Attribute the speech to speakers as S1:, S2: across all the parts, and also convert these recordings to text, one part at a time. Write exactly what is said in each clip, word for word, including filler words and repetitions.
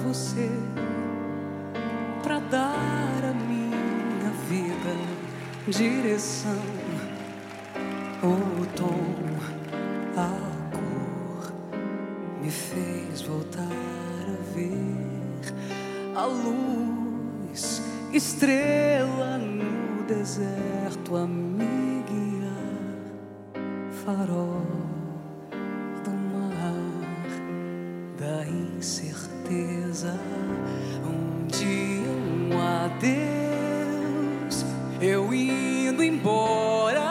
S1: você, pra dar a minha vida direção, o tom, a cor, me fez voltar a ver a luz, estrela no deserto a me guiar, farol do mar, da incerteza, um dia um adeus, eu indo embora.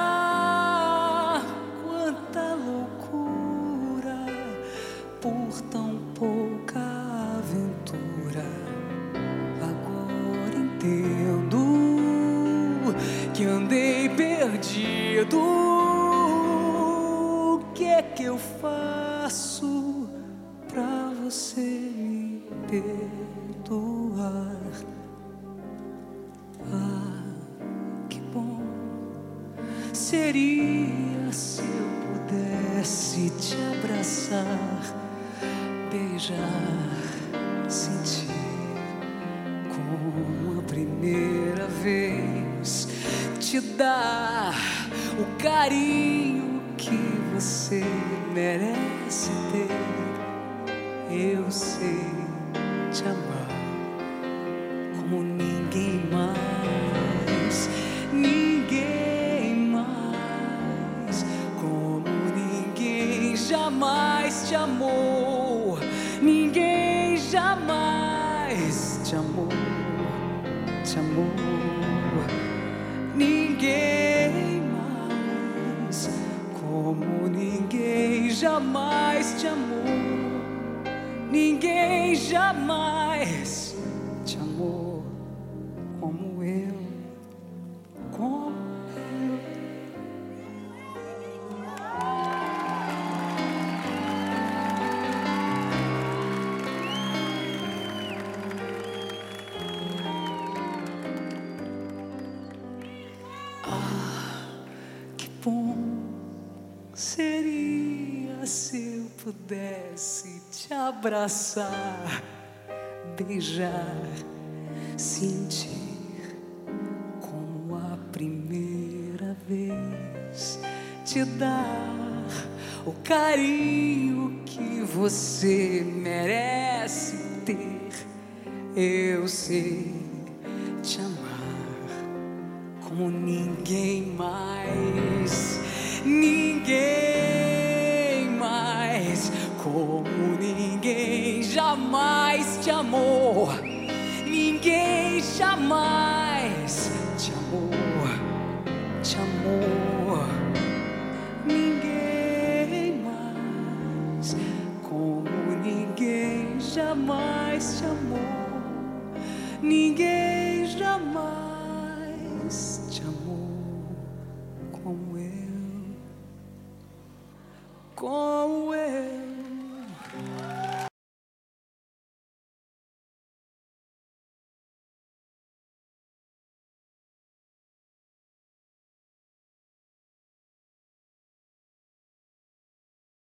S1: Quanta loucura por tão pouca aventura. Agora entendo que andei perdido. O que é que eu faço pra você me perdoar? Ah, que bom seria se eu pudesse te abraçar, beijar, sentir como a primeira vez, te dar o carinho que você merece ter. Eu sei te amar como ninguém mais, ninguém mais, como ninguém jamais te amou, ninguém jamais te amou, te amou, ninguém mais, como ninguém jamais te amou, ninguém jamais te amou como eu, como eu. Ah, que bom seria se eu pudesse te abraçar, beijar, sentir como a primeira vez, te dar o carinho que você merece ter. Eu sei te amar como ninguém mais, ninguém mais, como ninguém jamais te amou, ninguém jamais te amou, te amou, ninguém mais, como ninguém jamais te amou, ninguém jamais te amou.